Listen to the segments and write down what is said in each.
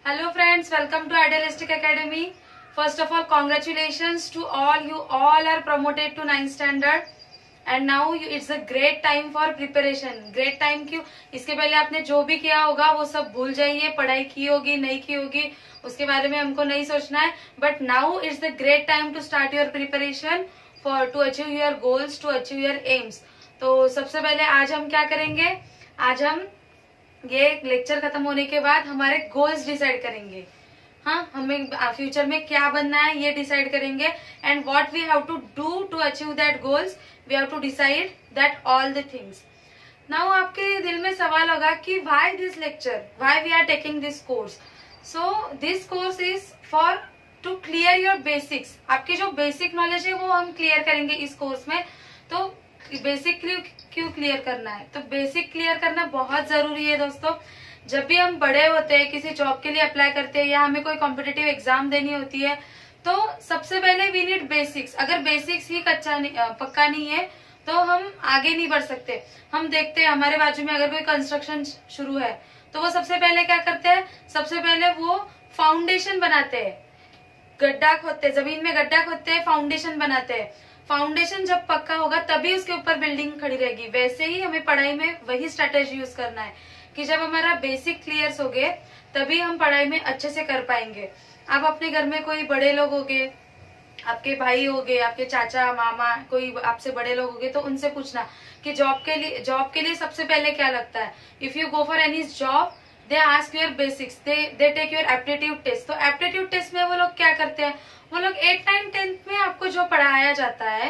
Hello friends, welcome to Idealistic Academy. First of all, congratulations to all. You all are promoted to 9th standard and now it's a great time for preparation. Great time क्यों? इसके पहले आपने जो भी किया होगा वो सब भूल जाइए. पढ़ाई की होगी नहीं की होगी उसके बारे में हमको नहीं सोचना है. But now it's the great time to start your preparation to achieve your goals, to achieve your aims. तो सबसे पहले आज हम क्या करेंगे? आज हम ये लेक्चर खत्म होने के बाद हमारे गोल्स डिसाइड करेंगे. हाँ, हमें फ्यूचर में क्या बनना है ये डिसाइड करेंगे. And what we have to do to achieve that goals, we have to decide that all the things. Now आपके दिल में सवाल होगा कि why this lecture, why we are taking this course. So this course is for to clear your basics. आपकी जो basic knowledge है वो हम क्लियर करेंगे इस कोर्स में. तो बेसिक क्यों क्लियर करना है? तो बेसिक क्लियर करना बहुत जरूरी है दोस्तों. जब भी हम बड़े होते हैं, किसी जॉब के लिए अप्लाई करते हैं या हमें कोई कॉम्पिटिटिव एग्जाम देनी होती है, तो सबसे पहले वी नीड बेसिक्स. अगर बेसिक्स ही पक्का नहीं है तो हम आगे नहीं बढ़ सकते. हम देखते हैं हमारे बाजू में अगर कोई कंस्ट्रक्शन शुरू है तो वो सबसे पहले क्या करते हैं? सबसे पहले वो फाउंडेशन बनाते हैं. गड्ढा खोदते, जमीन में गड्ढा खोदते हैं, फाउंडेशन बनाते हैं. फाउंडेशन जब पक्का होगा तभी उसके ऊपर बिल्डिंग खड़ी रहेगी. वैसे ही हमें पढ़ाई में वही स्ट्रेटेजी यूज करना है कि जब हमारा बेसिक क्लियर हो गए तभी हम पढ़ाई में अच्छे से कर पाएंगे. आप अपने घर में कोई बड़े लोग होंगे, आपके भाई होंगे, आपके चाचा मामा, कोई आपसे बड़े लोग होंगे, तो उनसे पूछना कि जॉब के लिए सबसे पहले क्या लगता है. If you go for any job they ask your basics, they take your aptitude test. तो एप्टीट्यूड टेस्ट में वो लोग क्या करते हैं? वो लोग 8, 9, 10th में आपको जो पढ़ाया जाता है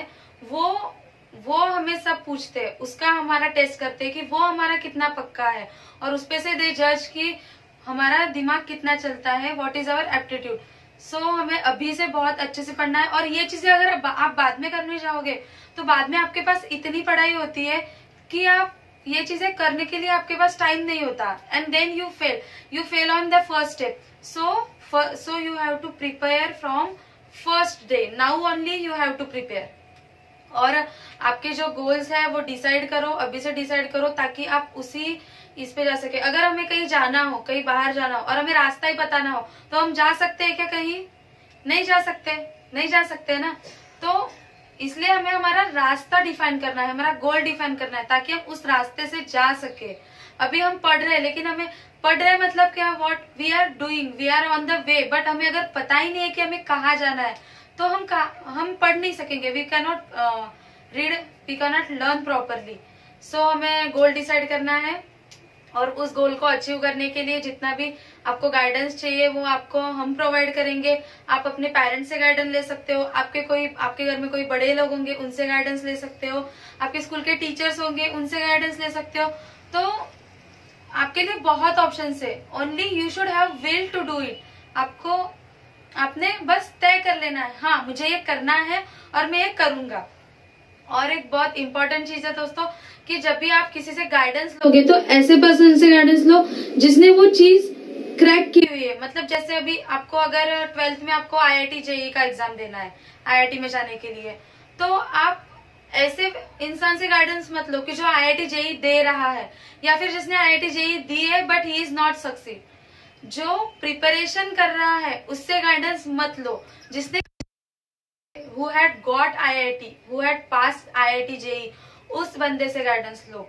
वो हमें सब पूछते हैं. उसका हमारा टेस्ट करते हैं कि वो हमारा कितना पक्का है और उसपे से दे जज कि हमारा दिमाग कितना चलता है, what is our aptitude. So हमें अभी से बहुत अच्छे से पढ़ना है. और ये चीजें अगर आप बाद में करने जाओगे तो बाद में आपके पास इतनी पढ़ाई होती है कि आप ये चीजें करने के लिए आपके पास टाइम नहीं होता. And then you fail on the first step. So you have to prepare from first day. Now only you have to prepare. और आपके जो गोल्स है वो डिसाइड करो, अभी से डिसाइड करो ताकि आप उसी इस पे जा सके. अगर हमें कहीं जाना हो, कहीं बाहर जाना हो और हमें रास्ता ही पता ना हो तो हम जा सकते हैं क्या? कहीं नहीं जा सकते ना. तो इसलिए हमें हमारा रास्ता डिफाइन करना है, हमारा गोल डिफाइन करना है ताकि हम उस रास्ते से जा सके. अभी हम पढ़ रहे हैं लेकिन हमें पढ़ रहे मतलब क्या? What we are doing, we are on the way. But हमें अगर पता ही नहीं है कि हमें कहाँ जाना है तो हम पढ़ नहीं सकेंगे. We can not read, we can not learn properly. So हमें गोल डिसाइड करना है और उस गोल को अचीव करने के लिए जितना भी आपको गाइडेंस चाहिए वो आपको हम प्रोवाइड करेंगे. आप अपने पेरेंट्स से गाइडेंस ले सकते हो, आपके घर में कोई बड़े लोग होंगे उनसे गाइडेंस ले सकते हो, आपके स्कूल के टीचर्स होंगे उनसे गाइडेंस ले सकते हो. तो आपके लिए बहुत ऑप्शंस है. Only you should have will to do it. आपने बस तय कर लेना है, हाँ मुझे ये करना है और मैं ये करूंगा. और एक बहुत इंपॉर्टेंट चीज है दोस्तों कि जब भी आप किसी से गाइडेंस लोगे तो ऐसे पर्सन से गाइडेंस लो जिसने वो चीज क्रैक की हुई है. मतलब जैसे अभी आपको अगर 12th में आपको IIT JEE का एग्जाम देना है, IIT में जाने के लिए, तो आप ऐसे इंसान से गाइडेंस मत लो कि जो IIT JEE दे रहा है या फिर जिसने IIT JEE दी है but he is not succeed. जो प्रिपरेशन कर रहा है उससे गाइडेंस मत लो. जिसने who had got IIT, who had passed IIT JEE, उस बंदे से गाइडेंस लो.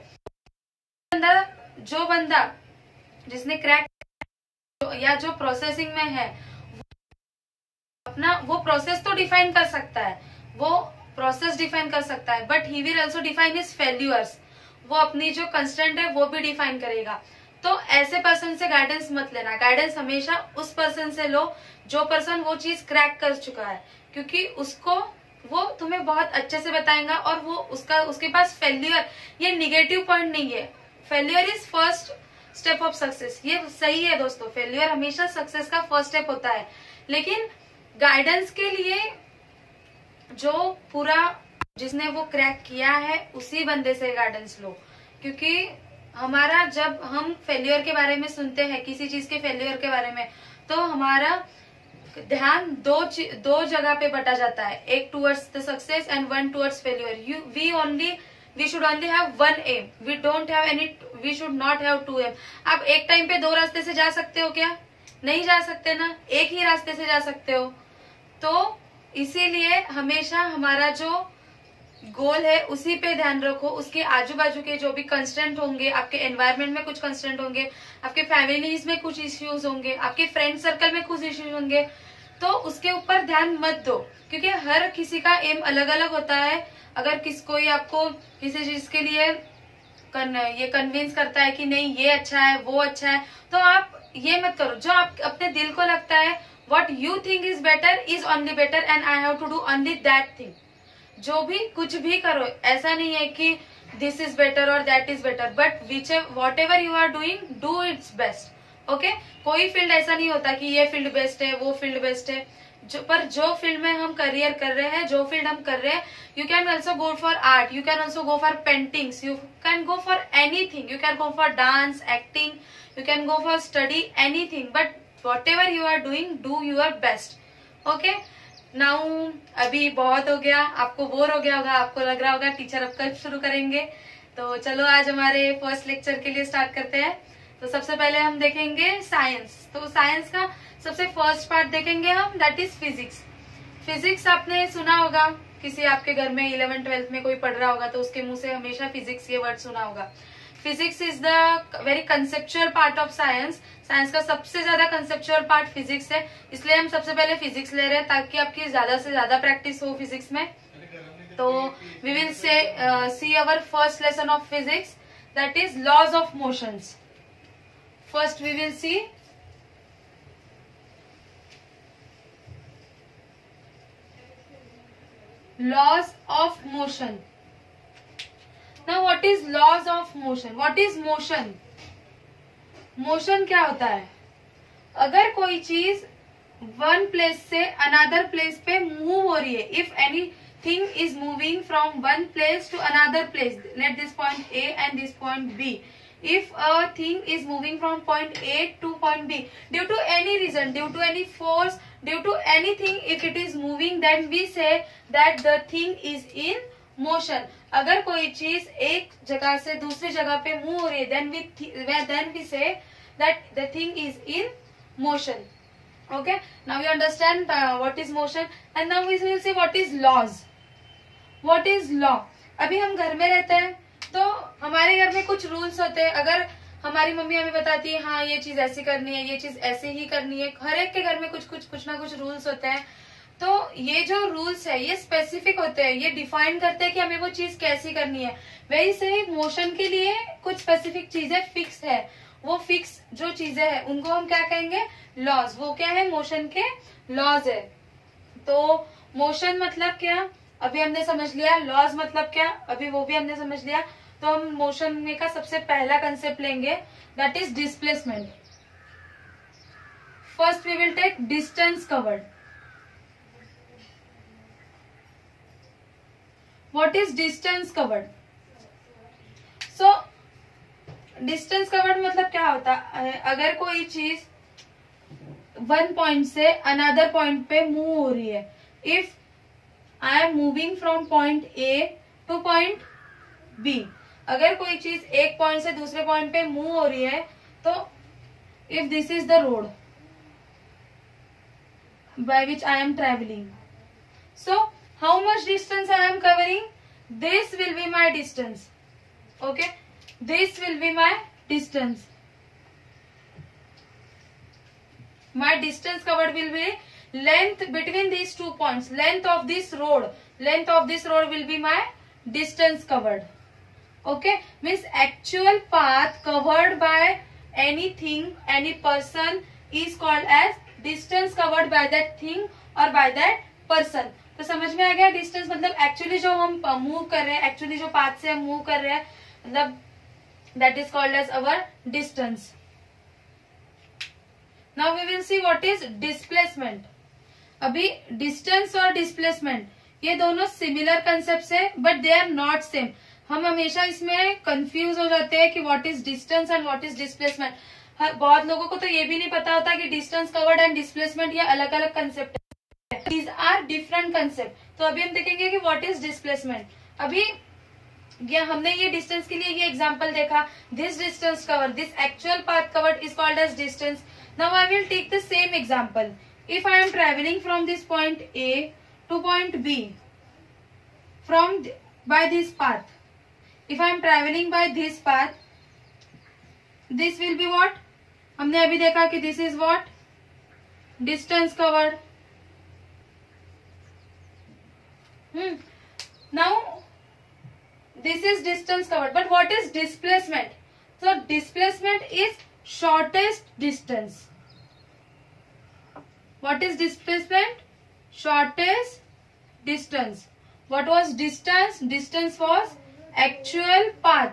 जो बंदा जिसने क्रैक या जो प्रोसेसिंग में है अपना वो प्रोसेस तो डिफाइन कर सकता है, वो प्रोसेस डिफाइन कर सकता है, but he will also define his failures. वो अपनी जो कंस्टेंट है वो भी डिफाइन करेगा. तो ऐसे पर्सन से गाइडेंस मत लेना. गाइडेंस हमेशा उस पर्सन से लो जो पर्सन वो चीज क्रैक कर चुका है, क्योंकि वो तुम्हें बहुत अच्छे से बताएगा. और वो उसके पास फेल्यूर ये निगेटिव पॉइंट नहीं है. Failure is first step of success. ये सही है दोस्तों, फेल्यूर हमेशा सक्सेस का फर्स्ट स्टेप होता है. लेकिन गाइडेंस के लिए जो पूरा जिसने वो क्रैक किया है उसी बंदे से गाइडेंस लो. क्योंकि हमारा जब हम फेल्यूर के बारे में सुनते हैं, किसी चीज के फेल्यूर के बारे में, तो हमारा ध्यान दो जगह पे बटा जाता है. एक towards the success and one towards failure. We should only have one aim. We should not have 2 aim. आप एक टाइम पे 2 रास्ते से जा सकते हो क्या? नहीं जा सकते ना, एक ही रास्ते से जा सकते हो। तो इसीलिए हमेशा हमारा जो गोल है उसी पे ध्यान रखो। उसके आजू बाजू के जो भी कंस्ट्रेंट होंगे, आपके एनवायरनमेंट में कुछ कंस्ट्रेंट होंगे, आपके फैमिलीज में कुछ इश्यूज होंगे, आपके फ्रेंड सर्कल में कुछ इश्यूज होंगे, तो उसके ऊपर ध्यान मत दो, क्योंकि हर किसी का एम अलग अलग होता है। अगर कोई आपको किसी चीज के लिए ये कन्विंस करता है कि नहीं ये अच्छा है वो अच्छा है, तो आप ये मत करो। जो आप अपने दिल को लगता है, what you think is better is only better and I have to do only that thing। जो भी कुछ भी करो, ऐसा नहीं है कि this is better or that is better, but whatever you are doing, do its best। Okay कोई फील्ड ऐसा नहीं होता कि ये फील्ड बेस्ट है वो फील्ड बेस्ट है। जो फील्ड में हम करियर कर रहे हैं, जो फील्ड हम कर रहे हैं, you can also go for art, you can also go for paintings, you can go for anything, you can go for dance, acting, you can go for study, anything, but whatever you are doing, do your best। okay now अभी बहुत हो गया, आपको bore हो गया होगा, आपको लग रहा होगा टीचर अब कब शुरू करेंगे। तो चलो आज हमारे फर्स्ट लेक्चर के लिए स्टार्ट करते हैं। तो सबसे पहले हम देखेंगे साइंस। तो साइंस का सबसे फर्स्ट पार्ट देखेंगे हम, दैट इज फिजिक्स। फिजिक्स आपने सुना होगा, किसी आपके घर में 11th 12th में कोई पढ़ रहा होगा तो उसके मुंह से हमेशा फिजिक्स ये वर्ड सुना होगा। Physics is the very conceptual part of science. Science का सबसे ज्यादा कंसेप्चुअल पार्ट फिजिक्स है, इसलिए हम सबसे पहले फिजिक्स ले रहे हैं ताकि आपकी ज्यादा से ज्यादा प्रैक्टिस हो फिजिक्स में। तो we will see our first lesson of physics, that is laws of motions. First we will see laws of motion। now what is laws of motion? what is motion? Motion क्या होता है? अगर कोई चीज one place से another place पे move हो रही है, if any thing is moving from one place to another place, let this point A and this point B, if a thing is moving from point A to point B due to any reason, due to any force, due to anything, if it is moving, then we say that the thing is in motion। अगर कोई चीज एक जगह से दूसरी जगह पे move हो रही है, then we say that the thing is in motion। okay now you understand what is motion, and now we will see what is laws। what is law? अभी हम घर में रहते हैं तो हमारे घर में कुछ रूल्स होते हैं। अगर हमारी मम्मी हमें बताती है हाँ ये चीज ऐसी करनी है, ये चीज ऐसे ही करनी है, हर एक के घर में कुछ ना कुछ रूल्स होते हैं। तो ये जो रूल्स है ये स्पेसिफिक होते हैं, ये डिफाइन करते हैं कि हमें वो चीज कैसी करनी है। वैसे ही मोशन के लिए कुछ स्पेसिफिक चीजें फिक्स है, वो फिक्स जो चीजें हैं उनको हम क्या कहेंगे? लॉज। वो क्या है? मोशन के लॉज है। तो मोशन मतलब क्या अभी हमने समझ लिया, लॉज मतलब क्या अभी वो भी हमने समझ लिया। तो हम मोशन में का सबसे पहला कंसेप्ट लेंगे, that is displacement. First we will take distance covered. What is distance covered? So distance covered मतलब क्या होता है? अगर कोई चीज वन पॉइंट से अनदर पॉइंट पे मूव हो रही है, if I am moving from point A to point B, अगर कोई चीज एक पॉइंट से दूसरे पॉइंट पे मूव हो रही है, तो if this is the road by which I am travelling, so how much distance I am covering? This will be my distance. Okay, this will be my distance. My distance covered will be length between these 2 points, length of this road will be my distance covered। okay, means actual path covered by anything, any person is called as distance covered by that thing or by that person। तो समझ में आ गया? Distance मतलब actually जो हम move कर रहे हैं, एक्चुअली जो पाथ से हम मूव कर रहे हैं, मतलब that is called as our distance. Now we will see what is displacement। अभी डिस्टेंस और डिस्प्लेसमेंट ये दोनों सिमिलर कंसेप्ट है, but they are not same. हम हमेशा इसमें कंफ्यूज हो जाते हैं कि what is distance and what is displacement. बहुत लोगों को तो ये भी नहीं पता होता कि डिस्टेंस कवर्ड एंड डिस्प्लेसमेंट ये अलग अलग कंसेप्ट है। These are different concept. तो अभी हम देखेंगे कि व्हाट इज डिस्प्लेसमेंट। अभी हमने ये डिस्टेंस के लिए ये एग्जांपल देखा, this distance covered, this actual path covered is called as distance, Now I will take the same example. If I am traveling from this point A to point B by this path, if I am traveling by this path, this will be what? हमने अभी देखा कि this is what? Distance covered. Now this is distance covered, but what is displacement? So displacement is shortest distance. What is displacement? Shortest distance. What was distance? Distance was actual path.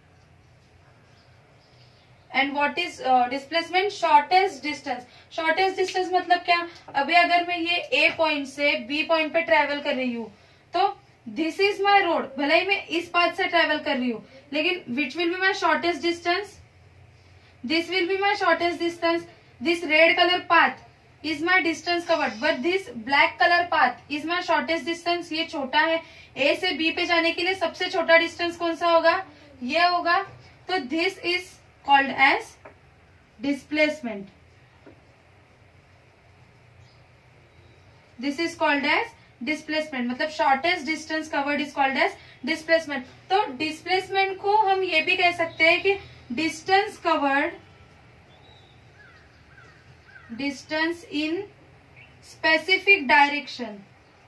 And what is displacement? Shortest distance. Shortest distance मतलब क्या? अभी अगर मैं ये A point से B point पे travel कर रही हूँ तो दिस इज माई रोड, भले ही मैं इस पाथ से ट्रेवल कर रही हूँ, लेकिन which will be my shortest distance? This will be my shortest distance. This red colour path is my distance covered, but this black colour path is my shortest distance. ये छोटा है. ए से B पे जाने के लिए सबसे छोटा डिस्टेंस कौन सा होगा? ये होगा. तो this is called as displacement. This is called as displacement. मतलब shortest distance covered is called as displacement. तो डिस्प्लेसमेंट को हम ये भी कह सकते हैं कि distance covered, distance in specific direction.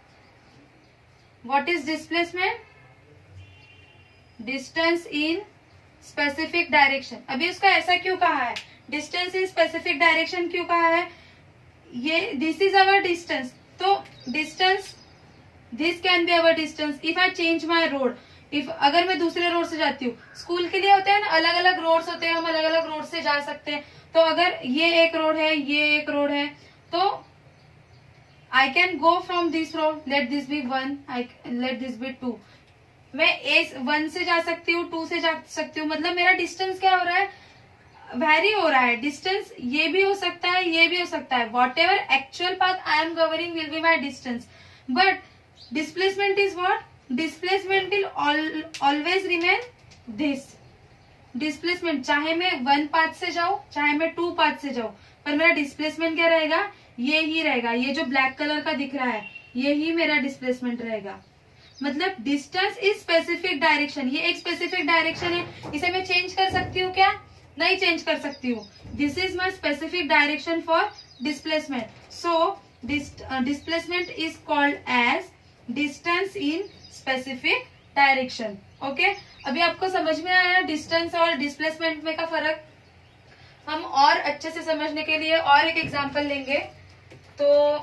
What is displacement? Distance in specific direction. अभी उसका ऐसा क्यों कहा है? डिस्टेंस इन स्पेसिफिक डायरेक्शन क्यों कहा है? ये दिस इज अवर डिस्टेंस. तो distance, this can be our distance if I change my road. If अगर मैं दूसरे रोड से जाती हूँ, स्कूल के लिए होते हैं ना, अलग अलग रोड्स होते हैं, हम अलग अलग रोड से जा सकते हैं. तो अगर ये एक रोड है, ये एक रोड है, तो I can go from this road, let this be 1, let this be 2. मैं A1 से जा सकती हूँ, 2 से जा सकती हूँ. मतलब मेरा डिस्टेंस क्या हो रहा है? वैरी हो रहा है. डिस्टेंस ये भी हो सकता है, ये भी हो सकता है. Whatever actual path I am covering will be my distance. But displacement is what? Displacement will always remain this. Displacement चाहे मैं 1 पाथ से जाऊं, चाहे मैं 2 पाथ से जाऊं, पर मेरा डिस्प्लेसमेंट क्या रहेगा? ये ही रहेगा. ये जो ब्लैक कलर का दिख रहा है, ये ही मेरा डिस्प्लेसमेंट रहेगा. मतलब डिस्टेंस इज स्पेसिफिक डायरेक्शन. ये एक स्पेसिफिक डायरेक्शन है, इसे मैं चेंज कर सकती हूँ क्या? नहीं चेंज कर सकती हूँ. This is my specific direction for displacement. So displacement is called as distance in specific direction. Okay, अभी आपको समझ में आया डिस्टेंस और डिस्प्लेसमेंट में का फर्क? हम और अच्छे से समझने के लिए और एक एग्जांपल लेंगे. तो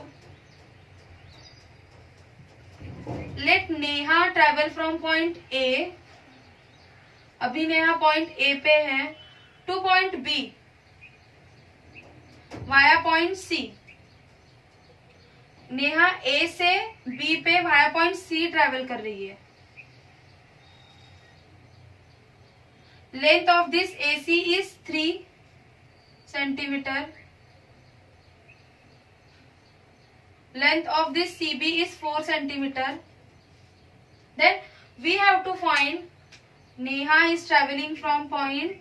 let Neha travel from point A. अभी नेहा पॉइंट ए पे है, to point B via point C. Neha A से बी पे वाया पॉइंट सी ट्रेवल कर रही है. Length of this AC is 3 centimeter. Length of this CB is 4 centimeter. Then we have to find Neha is traveling from point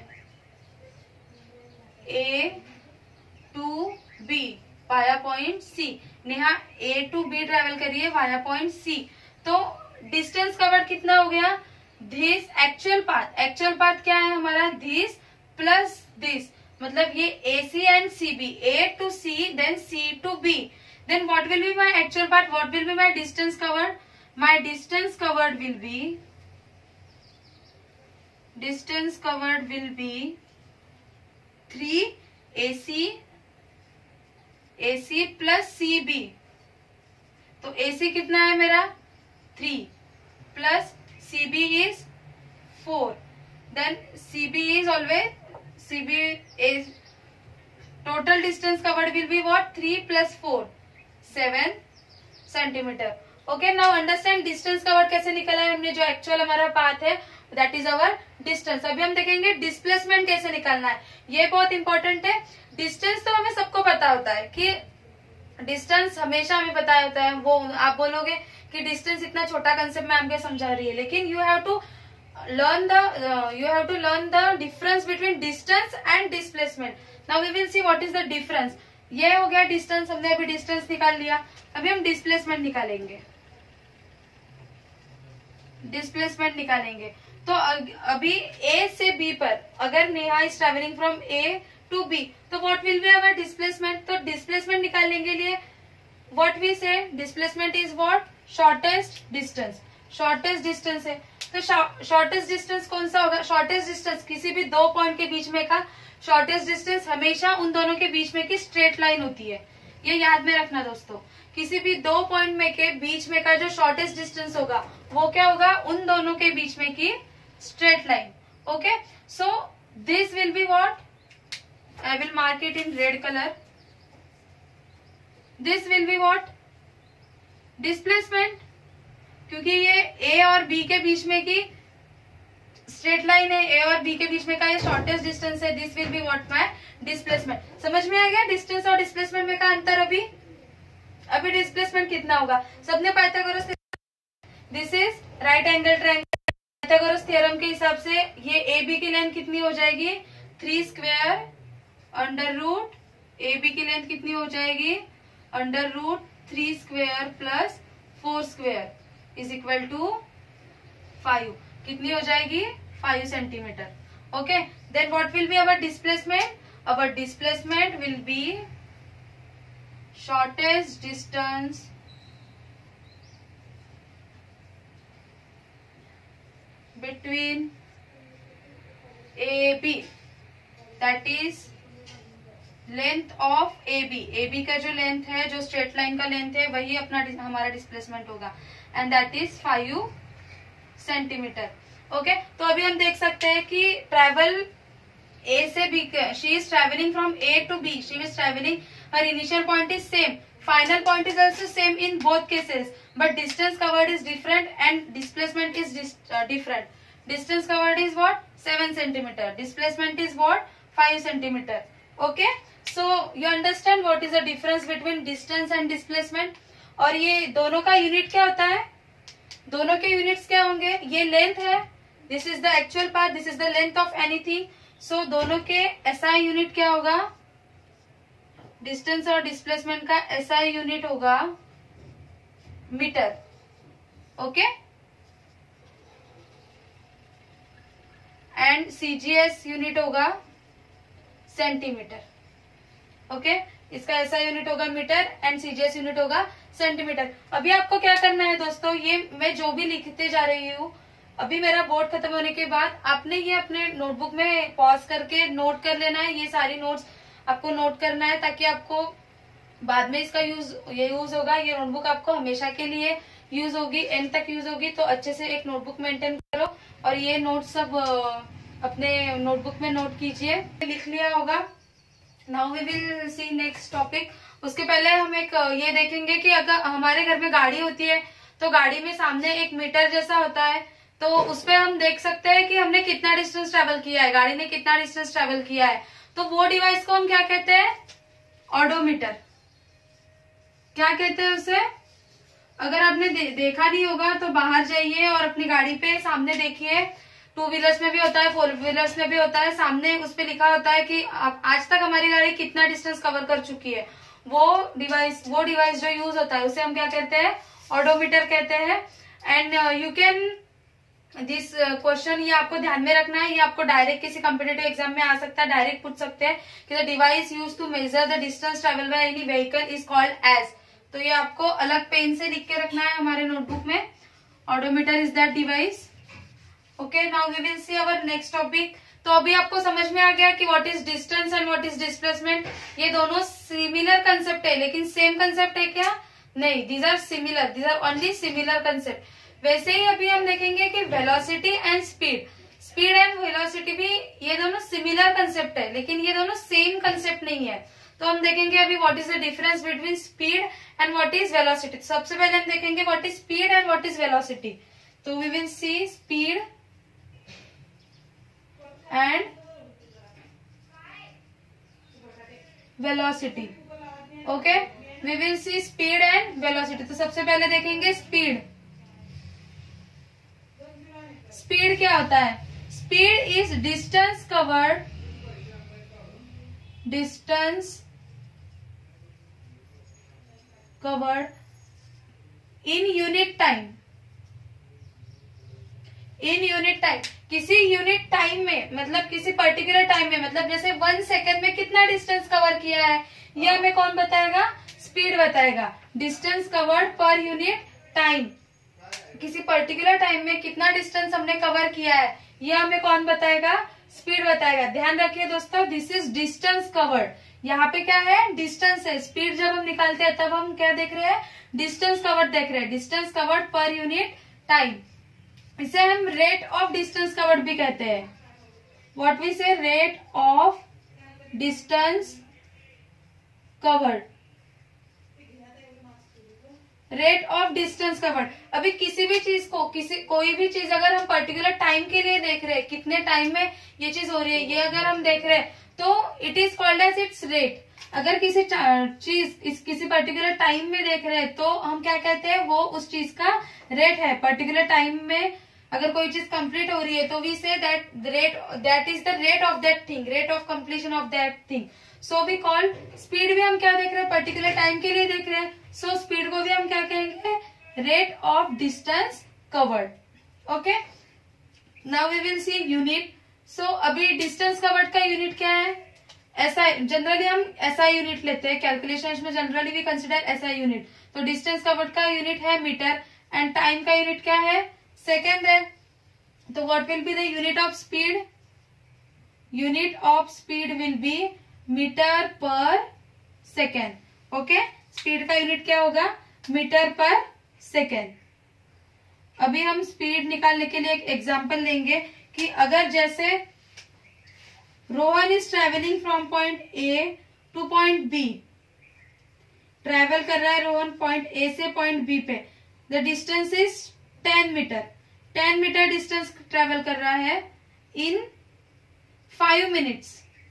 A to B via point C. Neha A to B travel कर रही है via point C. तो distance covered कितना हो गया? This actual path. Actual path क्या है हमारा? This plus this. मतलब ये AC and CB, A to C, then C to B. Then what will be my actual path? What will be my distance covered? My distance covered will be 3 AC plus CB. तो AC कितना है मेरा? 3 plus CB is 4. Then CB is total distance covered will be what? 3 plus 4, 7 centimeter. Okay, now understand distance covered कैसे निकला है हमने. जो actual हमारा पाथ है that is our distance. अभी हम देखेंगे डिस्प्लेसमेंट कैसे निकालना है. ये बहुत इंपॉर्टेंट है. डिस्टेंस तो हमें सबको पता होता है कि डिस्टेंस हमेशा हमें पता होता है. वो आप बोलोगे कि डिस्टेंस इतना छोटा कंसेप्ट मैम के समझा रही है, लेकिन you have to learn the difference between distance and displacement. Now we will see what is the difference. ये हो गया डिस्टेंस, हमने अभी डिस्टेंस निकाल लिया। अभी हम डिस्प्लेसमेंट निकालेंगे, डिस्प्लेसमेंट निकालेंगे। तो अभी ए से बी पर अगर Neha is travelling from A to B, तो what will be our displacement. तो डिस्प्लेसमेंट निकालने के लिए what we say, displacement is what, shortest distance. Shortest distance है, तो शॉर्टेस्ट डिस्टेंस कौन सा होगा, शॉर्टेस्ट डिस्टेंस किसी भी दो पॉइंट के बीच में का शॉर्टेस्ट डिस्टेंस हमेशा उन दोनों के बीच में की स्ट्रेट लाइन होती है। ये याद में रखना दोस्तों, किसी भी दो पॉइंट में के बीच में का जो शॉर्टेस्ट डिस्टेंस होगा वो क्या होगा, उन दोनों के बीच में की straight line. Okay, so this will be what, I will mark it in red colour, this will be what, displacement, क्योंकि ये ए और बी के बीच में की स्ट्रेट लाइन है, ए और बी के बीच में का ये शॉर्टेस्ट डिस्टेंस है। This will be what, my displacement. समझ में आ गया डिस्टेंस और डिस्प्लेसमेंट में का अंतर। अभी डिस्प्लेसमेंट कितना होगा, सबने Pythagoras, this is right angle triangle, Pythagoras theorem के हिसाब से ये ए बी की लेंथ कितनी हो जाएगी, 3 square under root, A B की लेंथ कितनी हो जाएगी, under root 3 square plus 4 square is equal to 5, कितनी हो जाएगी, 5 centimetre. Okay, then what will be our displacement, our displacement will be shortest distance between AB, that is length of AB। AB का जो length है, जो straight line का length है, वही अपना हमारा डिस्प्लेसमेंट होगा, and that is 5 centimetre. Okay, तो अभी हम देख सकते हैं कि ट्रेवल A से B, she is traveling from A to B, she is traveling, her initial point is same, final point is also same in both cases, but distance covered is different and displacement is different. Distance covered is what, 7 centimeter, displacement is what, 5 centimeter. Okay, so you understand what is the difference between distance and displacement। और ये दोनों का unit क्या होता है, दोनों के units क्या होंगे, ये लेंथ है, this is the actual path, this is the length of anything, so दोनों के एसआई यूनिट क्या होगा, डिस्टेंस और डिस्प्लेसमेंट का एसआई यूनिट होगा metre. Okay, and CGS unit होगा सेंटीमीटर। ओके, इसका एसआई यूनिट होगा मीटर एंड सीजीएस यूनिट होगा सेंटीमीटर। अभी आपको क्या करना है दोस्तों, ये मैं जो भी लिखते जा रही हूँ, अभी मेरा बोर्ड खत्म होने के बाद आपने ये अपने नोटबुक में पॉज करके नोट कर लेना है, ये सारी नोट्स आपको नोट करना है, ताकि आपको बाद में इसका यूज होगा। ये नोटबुक आपको हमेशा के लिए यूज होगी, एंड तक यूज होगी, तो अच्छे से एक नोटबुक मेंटेन करो और ये नोट सब अपने नोटबुक में नोट कीजिए। लिख लिया होगा। Now we will see next topic. उसके पहले हम एक ये देखेंगे कि अगर हमारे घर में गाड़ी होती है तो गाड़ी में सामने एक मीटर जैसा होता है, तो उस पर हम देख सकते हैं कि हमने कितना डिस्टेंस ट्रेवल किया है, गाड़ी ने कितना डिस्टेंस ट्रेवल किया है। तो वो डिवाइस को हम क्या कहते हैं, ऑडोमीटर। क्या कहते हैं उसे, अगर आपने देखा नहीं होगा तो बाहर जाइए और अपनी गाड़ी पे सामने देखिए, 2 व्हीलर्स में भी होता है, 4 व्हीलर्स में भी होता है, सामने उस पे लिखा होता है कि आज तक हमारी गाड़ी कितना डिस्टेंस कवर कर चुकी है। वो डिवाइस जो यूज होता है उसे हम क्या कहते हैं, ऑडोमीटर कहते हैं। And you can this question, ये आपको ध्यान में रखना है, ये आपको डायरेक्ट किसी कॉम्पिटिटिव एग्जाम में आ सकता है, डायरेक्ट पूछ सकते हैं कि the device use to measure the distance travel by any vehicle is called as. तो ये आपको अलग पेन से लिख के रखना है हमारे नोटबुक में, odometer is that device. Okay, now we will see our next topic. तो अभी आपको समझ में आ गया कि what is distance and what is displacement. ये दोनों सिमिलर कंसेप्ट है, लेकिन सेम कंसेप्ट है क्या, नहीं, these are similar, these are only similar concept. वैसे ही अभी हम देखेंगे कि velocity and speed and velocity भी ये दोनों सिमिलर कंसेप्ट है, लेकिन ये दोनों सेम कंसेप्ट नहीं है। तो हम देखेंगे अभी what is the difference between speed and what is velocity. सबसे पहले हम देखेंगे what is speed and what is velocity. तो we will see speed and velocity. Okay, we will see speed and velocity. तो सबसे पहले देखेंगे स्पीड। स्पीड क्या होता है, speed is distance covered distance covered in unit time. In unit time, किसी unit time में, मतलब किसी पर्टिकुलर टाइम में, मतलब जैसे 1 सेकेंड में कितना डिस्टेंस कवर किया है, ये हमें कौन बताएगा? स्पीड बताएगा। Distance covered per unit time, किसी पर्टिकुलर टाइम में कितना डिस्टेंस हमने कवर किया है, ये हमें कौन बताएगा? स्पीड बताएगा। ध्यान रखिए दोस्तों, दिस इज डिस्टेंस कवर्ड। यहाँ पे क्या है? डिस्टेंस है। स्पीड जब हम निकालते हैं तब हम क्या देख रहे हैं? डिस्टेंस कवर्ड देख रहे हैं। Distance covered per unit time, इसे हम रेट ऑफ डिस्टेंस कवर्ड भी कहते हैं। What we say? Rate of distance covered. Rate of distance covered. अभी किसी भी चीज को, कोई भी चीज अगर हम पर्टिकुलर टाइम के लिए देख रहे हैं, कितने टाइम में ये चीज हो रही है, ये अगर हम देख रहे हैं तो it is called as its rate. अगर किसी चीज किसी पर्टिकुलर टाइम में देख रहे हैं तो हम क्या कहते हैं? वो उस चीज का रेट है। पर्टिकुलर टाइम में अगर कोई चीज कंप्लीट हो रही है तो we say that is the rate of that thing, rate of completion of that thing. So we call speed भी हम क्या देख रहे हैं? पर्टिकुलर टाइम के लिए देख रहे हैं। सो स्पीड को भी हम क्या कहेंगे? Rate of distance covered. Okay, now we will see unit. So अभी डिस्टेंस कवर्ड का यूनिट क्या है? एसआई। जनरली हम एसआई यूनिट लेते हैं कैलकुलेशन में, generally we consider SI unit. तो डिस्टेंस कवर्ड का यूनिट है मीटर एंड टाइम का यूनिट क्या है? सेकेंड है। तो what will be the unit of speed? Unit of speed will be metre per second. Okay, speed का यूनिट क्या होगा? Metre per second. अभी हम स्पीड निकालने के लिए एक एग्जांपल लेंगे कि अगर जैसे Rohan is travelling from point A to point B, travel कर रहा है रोहन पॉइंट ए से पॉइंट बी पे, the distance is 10 metre. 10 metre distance travel कर रहा है इन 5 मिनट्स।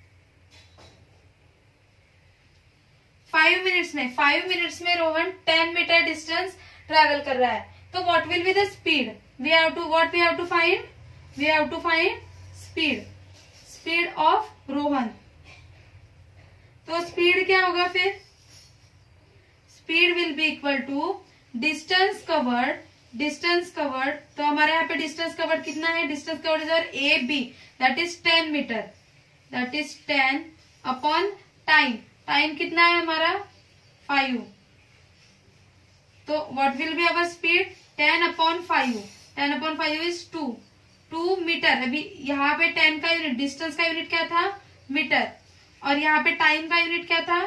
5 मिनट्स में रोहन 10 मीटर डिस्टेंस ट्रेवल कर रहा है। तो what will be the speed? We have to find speed of Rohan. तो स्पीड क्या होगा फिर? Speed will be equal to distance covered. तो हमारे यहाँ पे डिस्टेंस कवर्ड कितना है? डिस्टेंस कवर्ड इज और A B, that is 10 metre, that is 10 upon time. Time कितना है हमारा? 5। तो what will be our speed? 10 upon 5। 10 upon 5 is 2 metre. अभी यहाँ पे 10 का यूनिट, डिस्टेंस का यूनिट क्या था? मीटर। और यहाँ पे टाइम का यूनिट क्या था?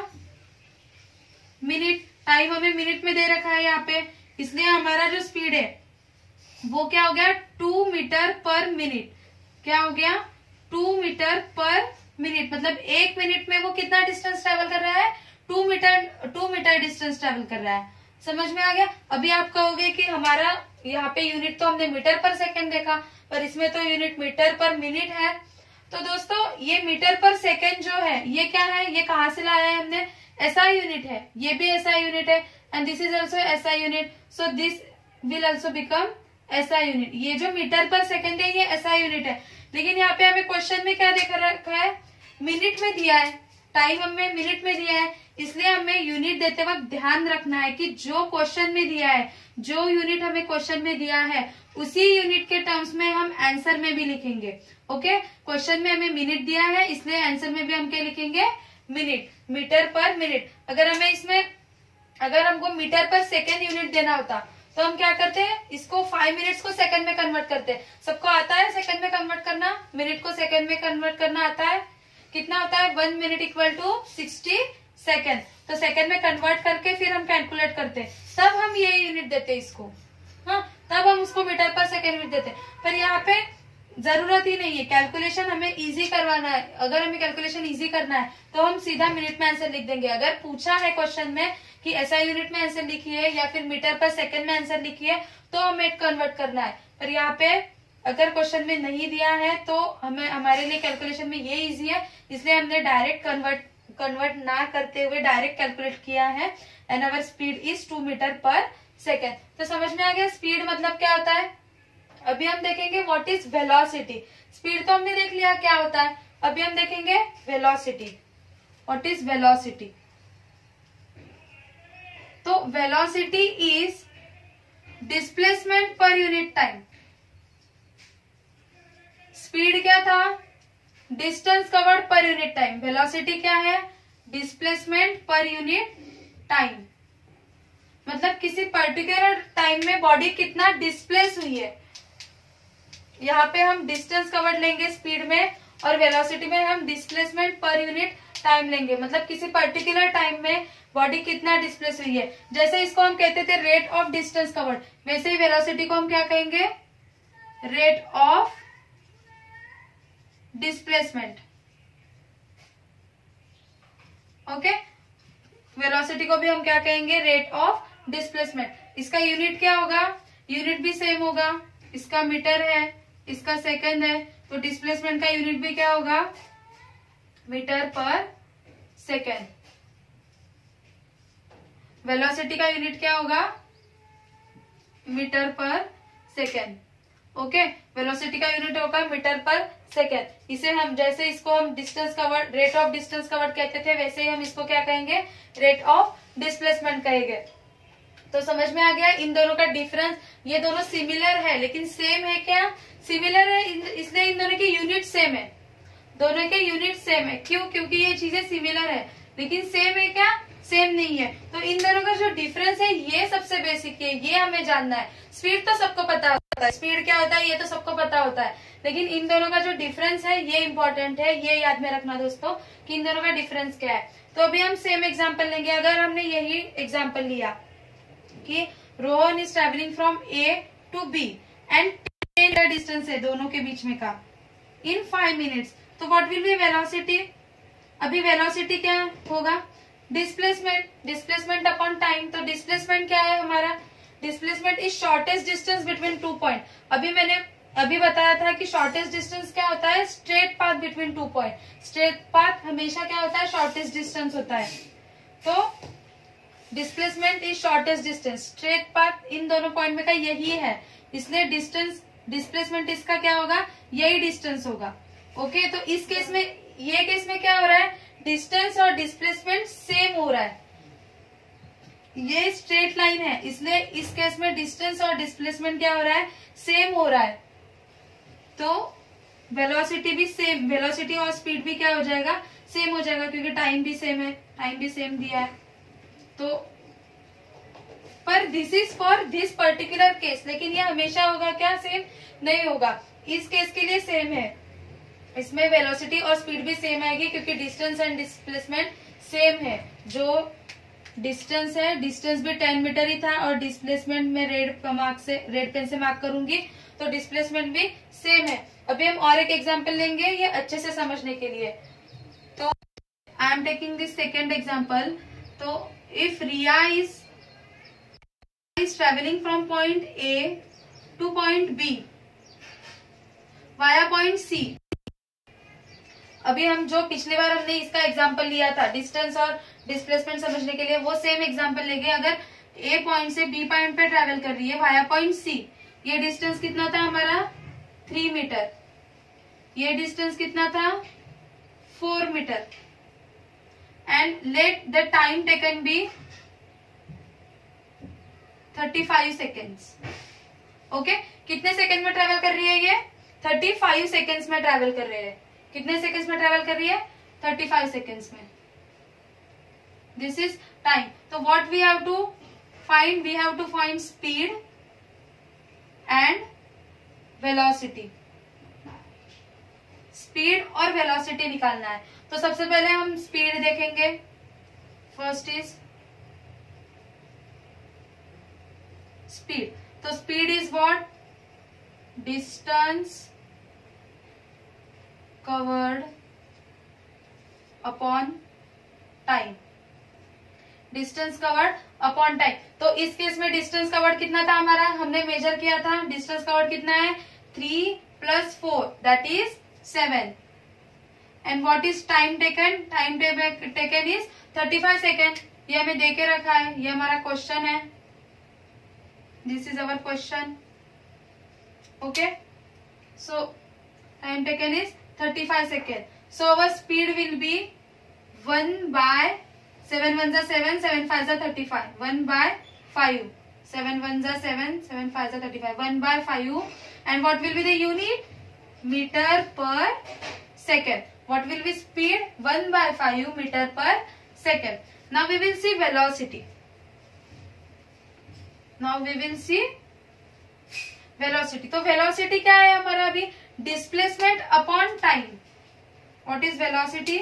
मिनट। टाइम हमें मिनट में दे रखा है यहाँ पे, इसलिए हमारा जो स्पीड है वो क्या हो गया? 2 मीटर पर मिनट। क्या हो गया? 2 मीटर पर मिनट। मतलब 1 मिनट में वो कितना डिस्टेंस ट्रेवल कर रहा है? 2 मीटर डिस्टेंस ट्रेवल कर रहा है। समझ में आ गया? अभी आप कहोगे कि हमारा यहाँ पे यूनिट तो हमने मीटर पर सेकंड देखा, पर इसमें तो यूनिट मीटर पर मिनट है। तो दोस्तों ये मीटर पर सेकंड जो है ये क्या है? ये कहाँ से लाया है हमने? एसआई यूनिट है। ये भी एसआई यूनिट है and this is also SI unit. So this will also become SI unit. ये जो मीटर पर सेकंड है ये एसआई यूनिट है। लेकिन यहाँ पे हमें क्वेश्चन में क्या देखा रखा है? मिनट में दिया है। टाइम हमें मिनट में दिया है, इसलिए हमें यूनिट देते वक्त ध्यान रखना है कि जो क्वेश्चन में दिया है, जो यूनिट हमें क्वेश्चन में दिया है, उसी यूनिट के टर्म्स में हम आंसर में भी लिखेंगे। ओके, क्वेश्चन में हमें मिनट दिया है इसलिए आंसर में भी हम क्या लिखेंगे? Minute, metre per minute. अगर हमको मीटर पर सेकेंड यूनिट देना होता तो हम क्या करते हैं? इसको 5 मिनट्स को सेकंड में कन्वर्ट करते हैं। सबको आता है सेकंड में कन्वर्ट करना? मिनट को सेकंड में कन्वर्ट करना आता है? कितना होता है? 1 मिनट इक्वल टू 60 सेकेंड। तो सेकंड में कन्वर्ट करके फिर हम कैलकुलेट करते हैं, तब हम ये यूनिट देते हैं इसको। हाँ, तब हम उसको मीटर पर सेकेंड यूनिट देते हैं। पर यहाँ पे जरूरत ही नहीं है, कैलकुलेशन हमें इजी करवाना है। अगर हमें कैलकुलेशन इजी करना है तो हम सीधा मिनट में आंसर लिख देंगे। अगर पूछा है क्वेश्चन में कि ऐसा यूनिट में आंसर लिखिए या फिर मीटर पर सेकंड में आंसर लिखिए तो हमें कन्वर्ट करना है। पर यहाँ पे अगर क्वेश्चन में नहीं दिया है तो हमारे लिए कैलकुलेशन में ये इजी है, इसलिए हमने डायरेक्ट कन्वर्ट ना करते हुए डायरेक्ट कैलकुलेट किया है। And our speed is 2 metre per second. तो समझ में आ गया स्पीड मतलब क्या होता है? अभी हम देखेंगे व्हाट इज वेलोसिटी। स्पीड तो हमने देख लिया क्या होता है, अभी हम देखेंगे वेलोसिटी। What is velocity? तो velocity is displacement per unit time. Speed क्या था? Distance covered per unit time. Velocity क्या है? Displacement per unit time. मतलब किसी पर्टिकुलर टाइम में बॉडी कितना डिस्प्लेस हुई है। यहाँ पे हम डिस्टेंस कवर्ड लेंगे स्पीड में, और वेलोसिटी में हम डिस्प्लेसमेंट पर यूनिट टाइम लेंगे। मतलब किसी पर्टिकुलर टाइम में बॉडी कितना डिस्प्लेस हुई है। जैसे इसको हम कहते थे रेट ऑफ डिस्टेंस कवर्ड, वैसे ही वेलोसिटी को हम क्या कहेंगे? Rate of displacement. Okay, velocity को भी हम क्या कहेंगे? Rate of displacement. इसका यूनिट क्या होगा? यूनिट भी सेम होगा। इसका मीटर है, इसका सेकंड है, तो डिस्प्लेसमेंट का यूनिट भी क्या होगा? Metre per second. वेलोसिटी का यूनिट क्या होगा? Metre per second. Okay, velocity का यूनिट होगा मीटर पर सेकंड। इसे हम जैसे इसको हम distance covered, rate of distance covered कहते थे, वैसे ही हम इसको क्या कहेंगे? रेट ऑफ डिस्प्लेसमेंट कहेंगे। तो समझ में आ गया इन दोनों का डिफरेंस? ये दोनों सिमिलर है लेकिन सेम है क्या? सिमिलर है इसलिए इन दोनों के यूनिट सेम है। दोनों के यूनिट सेम है। क्यों? क्योंकि ये चीजें सिमिलर है, लेकिन सेम है क्या? सेम नहीं है। तो इन दोनों का जो डिफरेंस है ये सबसे बेसिक है, ये हमें जानना है। स्पीड तो सबको पता होता है, स्पीड क्या होता है ये तो सबको पता होता है, लेकिन इन दोनों का जो डिफरेंस है ये इंपॉर्टेंट है। ये याद में रखना दोस्तों कि इन दोनों का डिफरेंस क्या है। तो अभी हम सेम एग्जाम्पल लेंगे। अगर हमने यही एग्जाम्पल लिया कि Rohan is travelling from A to B and 10 distance है दोनों के बीच में का इन 5 मिनट्स, तो व्हाट विल बी वेलोसिटी? अभी वेलोसिटी क्या होगा? डिस्प्लेसमेंट। Displacement upon time. तो डिस्प्लेसमेंट क्या है हमारा? Displacement is shortest distance between 2 point. अभी बताया था कि शॉर्टेस्ट डिस्टेंस क्या होता है? Straight path between 2 point. Straight path हमेशा क्या होता है? शॉर्टेस्ट डिस्टेंस होता है। तो displacement is shortest distance. Straight path इन दोनों पॉइंट में का यही है, इसलिए डिस्प्लेसमेंट इसका क्या होगा? यही डिस्टेंस होगा। ओके, तो इस केस में, ये केस में क्या हो रहा है? डिस्टेंस और डिस्प्लेसमेंट सेम हो रहा है। ये स्ट्रेट लाइन है, इसलिए इस केस में डिस्टेंस और डिस्प्लेसमेंट क्या हो रहा है? सेम हो रहा है। तो वेलोसिटी भी सेम, वेलोसिटी और स्पीड भी क्या हो जाएगा? सेम हो जाएगा, क्योंकि टाइम भी सेम है, टाइम भी सेम दिया है। तो पर this is for this particular case, लेकिन ये हमेशा होगा क्या? सेम नहीं होगा। इस केस के लिए सेम है, इसमें वेलोसिटी और स्पीड भी सेम आएगी क्योंकि डिस्टेंस एंड डिस्प्लेसमेंट सेम है। जो डिस्टेंस है, डिस्टेंस भी 10 मीटर ही था, और डिस्प्लेसमेंट में रेड पेन से मार्क करूंगी, तो डिस्प्लेसमेंट भी सेम है। अभी हम और एक एग्जाम्पल लेंगे ये अच्छे से समझने के लिए। तो I am taking this second example. तो if Riya is travelling from point A to point B via point C. अभी हम जो पिछली बार हमने इसका एग्जाम्पल लिया था डिस्टेंस और डिस्प्लेसमेंट समझने के लिए, वो सेम एग्जाम्पल लेंगे। अगर ए पॉइंट से बी पॉइंट पे ट्रेवल कर रही है वाया पॉइंट सी, ये डिस्टेंस कितना था हमारा? 3 मीटर। ये डिस्टेंस कितना था? 4 metre. And let the time taken be 35 seconds. Okay, कितने सेकेंड में ट्रेवल कर रही है ये? 35 सेकेंड्स में ट्रेवल कर रहे हैं। कितने सेकेंड्स में ट्रेवल कर रही है? 35 सेकेंड्स में। This is time. तो what we have to find? We have to find speed and velocity. Speed और वेलोसिटी निकालना है। तो सबसे पहले हम स्पीड देखेंगे। First is speed. तो speed is what? Distance covered upon time. Distance covered upon time. तो इस केस में डिस्टेंस कवर्ड कितना था हमारा? हमने मेजर किया था। डिस्टेंस कवर्ड कितना है? 3 + 4 that is 7। And what is time taken? Time taken is 35 second. ये हमें दे के रखा है, ये हमारा क्वेश्चन है। This is our question. Okay, so time taken is 35 seconds. So our speed will be 1 by 7 1 जा 7, 7 5 जा 35, 1 by 5, 7 1 जा 7, 7 5 जा 35, 1 by 5, and what will be the unit? Meter per second. What will be speed? 1 by 5 meter per second. Now we will see velocity. Now we will see velocity. तो velocity क्या है हमारा अभी? Displacement upon time. What is velocity?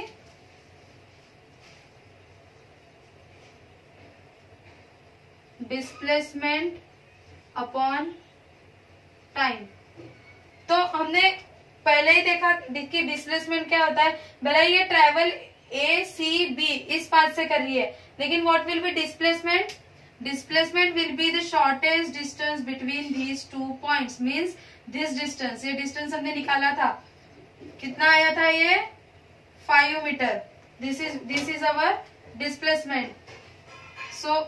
Displacement upon time. तो हमने पहले ही देखा कि डिस्प्लेसमेंट क्या होता है. भले ये ट्रेवल ACB इस पाथ से कर रही है, लेकिन what will be displacement? Displacement will be the shortest distance between these 2 points. Means this distance, ये डिस्टेंस हमने निकाला था, कितना आया था ये? 5 metre. This is our displacement. So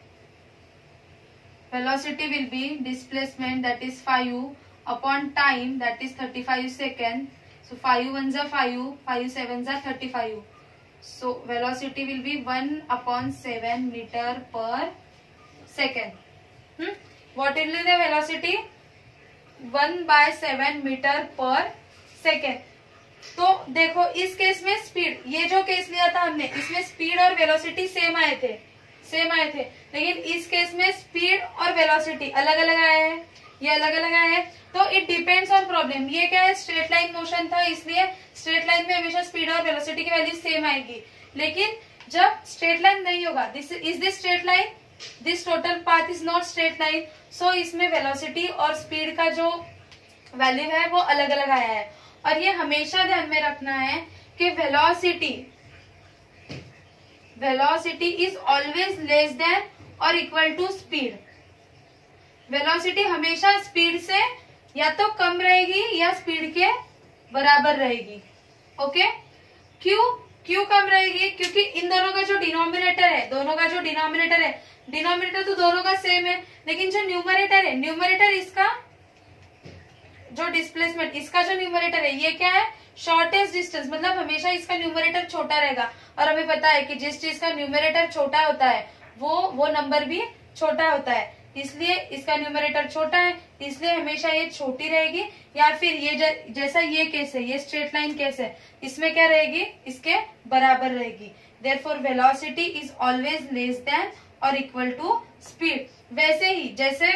velocity will be displacement, that is 5 upon time, that is 35 second. So 5 1 are 5, 5 7 are 35. So velocity will be 1 upon 7 meter per second. What will be the velocity? 1 by 7 meter per second. तो देखो इस case में speed, ये जो case लिया था हमने, इसमें स्पीड और वेलोसिटी सेम आए थे, लेकिन इस केस में स्पीड और वेलोसिटी अलग अलग आए हैं, ये अलग अलग आए हैं. तो इट डिपेंड्स ऑन प्रॉब्लम. ये क्या है? स्ट्रेट लाइन मोशन था, इसलिए स्ट्रेट लाइन में हमेशा स्पीड और वेलोसिटी की वैल्यू सेम आएगी. लेकिन जब स्ट्रेट लाइन नहीं होगा, this straight line, this total path is not straight line, so इसमें वेलोसिटी और स्पीड का जो वैल्यू है वो अलग अलग आया है. और ये हमेशा ध्यान में रखना है कि velocity is always less than और इक्वल टू स्पीड. वेलोसिटी हमेशा स्पीड से या तो कम रहेगी या स्पीड के बराबर रहेगी. ओके, क्यों कम रहेगी? क्योंकि इन दोनों का जो डिनोमिनेटर है, डिनोमिनेटर तो दोनों का सेम है, लेकिन जो न्यूमरेटर है, न्यूमरेटर इसका जो डिस्प्लेसमेंट, इसका जो न्यूमरेटर है, ये क्या है? Shortest distance. मतलब हमेशा इसका न्यूमरेटर छोटा रहेगा, और हमें पता है कि जिस चीज का न्यूमरेटर छोटा होता है वो नंबर भी छोटा होता है. इसलिए इसका न्यूमरेटर छोटा है, इसलिए हमेशा ये छोटी रहेगी. या फिर ये जैसा ये केस है, ये स्ट्रेट लाइन केस है, इसमें क्या रहेगी? इसके बराबर रहेगी. Therefore velocity is always less than और इक्वल टू स्पीड. वैसे ही जैसे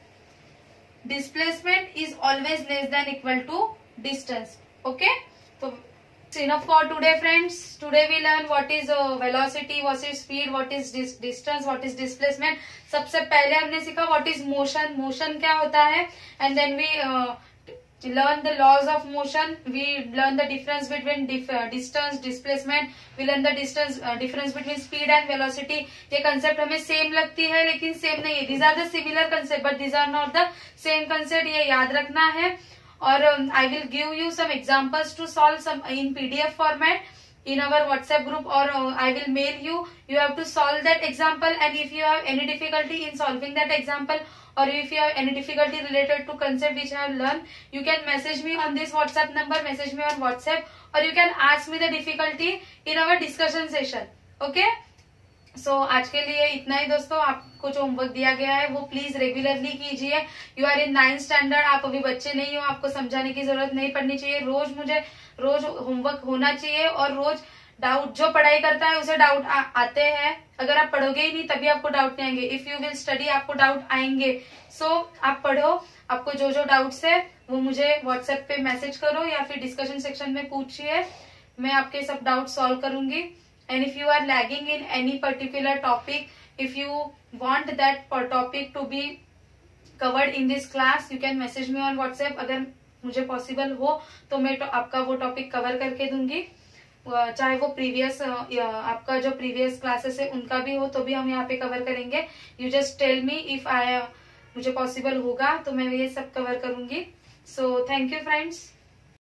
displacement is always less than equal to distance. Okay, so enough for today, friends. Today we learn what is velocity, what is speed, what is distance, what is displacement. सबसे पहले हमने सीखा what is motion, motion क्या होता है, and then we learn the laws of motion. We learn the difference between distance, displacement. We learn the difference between speed and velocity. ये concept हमें same लगती है, लेकिन same नहीं है. These are the similar concept, but these are not the same concept. ये याद रखना है. और I will give you some examples to solve some in PDF format in our WhatsApp group, or I will mail you. You have to solve that example, and if you have any difficulty in solving that example, or if you have any difficulty related to concept which I have learned, you can message me on this WhatsApp number, message me on WhatsApp, or you can ask me the difficulty in our discussion session. Okay? सो आज के लिए इतना ही दोस्तों. आपको जो homework दिया गया है वो प्लीज रेगुलरली कीजिए. You are in 9th standard, आप अभी बच्चे नहीं हो, आपको समझाने की जरूरत नहीं पड़नी चाहिए. रोज होमवर्क होना चाहिए, और रोज डाउट, जो पढ़ाई करता है उसे डाउट आते हैं. अगर आप पढ़ोगे ही नहीं तभी आपको डाउट नहीं आएंगे. इफ यू विल स्टडी, आपको डाउट आएंगे. सो आप पढ़ो, आपको जो डाउट्स है वो मुझे व्हाट्सएप पे मैसेज करो या फिर डिस्कशन सेक्शन में पूछिए. मैं आपके सब डाउट सॉल्व करूंगी. And if you are lagging in any particular topic, if you want that topic to be covered in this class, you can message me on WhatsApp. अगर मुझे possible हो तो मैं आपका वो टॉपिक कवर करके दूंगी. चाहे वो प्रीवियस आपका जो प्रीवियस क्लासेस है उनका भी हो तो भी हम यहाँ पे कवर करेंगे. You just tell me if मुझे पॉसिबल होगा तो मैं ये सब कवर करूंगी. So thank you friends.